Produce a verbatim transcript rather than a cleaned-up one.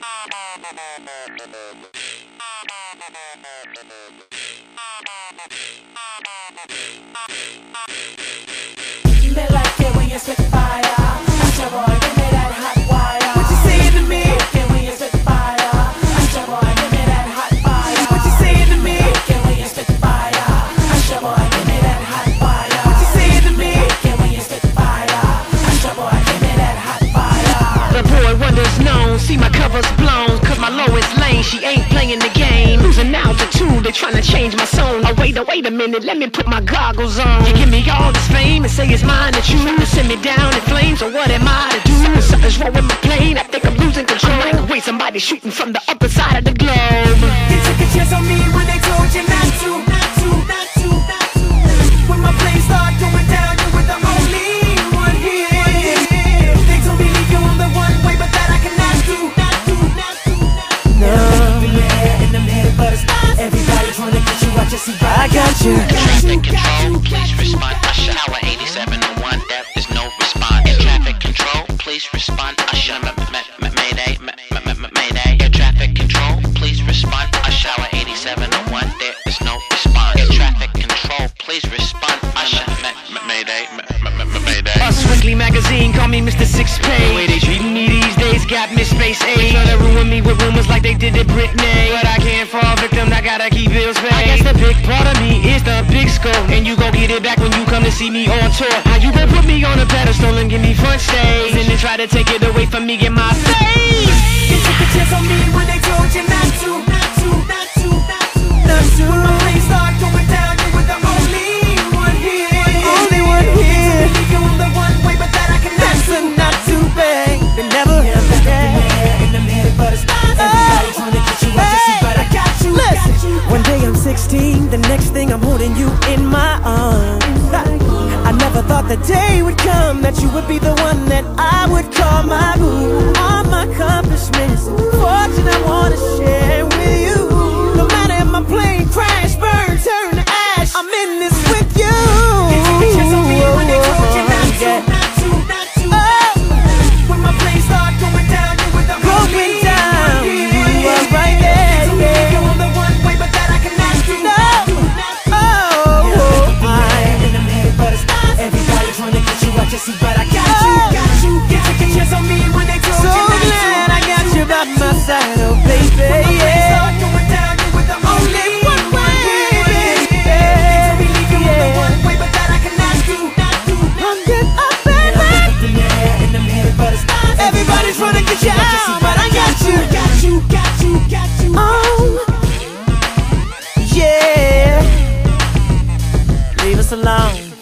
Me like it when you spit fire. Asha boy, give me that hot wire. What you saying to me? Like it when you spit fire. Asha boy, give me that hot fire. What you saying to me? Like it when you spit fire. Asha boy, give me that hot fire. What you saying to me? Like it when you spit fire. Asha boy, give me that hot fire. The boy wonders known, see my covers blown, cause my lowest lane, she ain't playing the game. Losing altitude, they tryna change my zone. Oh wait, oh wait a minute, let me put my goggles on. You give me all this fame and say it's mine to choose. Send me down in flames, so what am I to do? Something's wrong with my plane, I think I'm losing control. Like the way somebody shooting from the other side of the globe. You took a chance on me when they told you not to, not to, not to, not to. When my plane started going down, you were the only one here. They told me leave you on the one way, but that I cannot do, not do, not do, not do. No. In your hair, in them head butters, everybody trying to get you out your seat, but I got you. Traffic control, please respond. Usher, hour eighty-seven oh one, there is no response. Air traffic control, please respond. Usher, mayday, mayday. Air traffic control, please respond. Usher, hour eighty-seven oh one, there is no response. Air traffic control, please respond. Usher, mayday, mayday. Us Weekly magazine, call me Mister Six Pay. The way they treating me these days got me space age. Tryna ruin me with rumors like they did to Britney, but I can't fall victim, I gotta keep bills paid. I guess the big part of me is the big scope, and you gon' get it back when you come to see me on tour. How you gon' put me on a pedestal and give me front stage, and then try to take it away from me in my face? You took a chance on me when they told you not to, not to, not to, not to, not to. When my plane started going down, you were the only one here. Only one here. Leave you on the one way, but that I cannot do. Not too bad. They never have the hair in them head butters. Everybody trying to get you out your seat, but I got you. Listen, one day I'm sixteen, the next thing I'm holding you in my arms. I never thought the day would come that you would be the one that I would call my boo. All my accomplishments, fortune I wanna share with you. No matter if my plane crash, burn, turn to ash, I'm in this with you. You took a chance on me when they told you not to, not to, not to. Oh, when my plane started going down, you were the only one here. You were right there. You told me you're on the one way, but that I cannot do. No. Everybody trying to get you out your seat, but I got you, got you. You took a chance on me when they told you not to. So glad I got you by my side, oh baby. When my plane started going down, you were the only one way. They told me leave you on the one way, but that I cannot do, not do. I'm good up, baby. In your hair, in them head butters. Everybody's trying to get you out your seat, but I got you, got you, got you, got you. Oh, yeah. Leave us alone.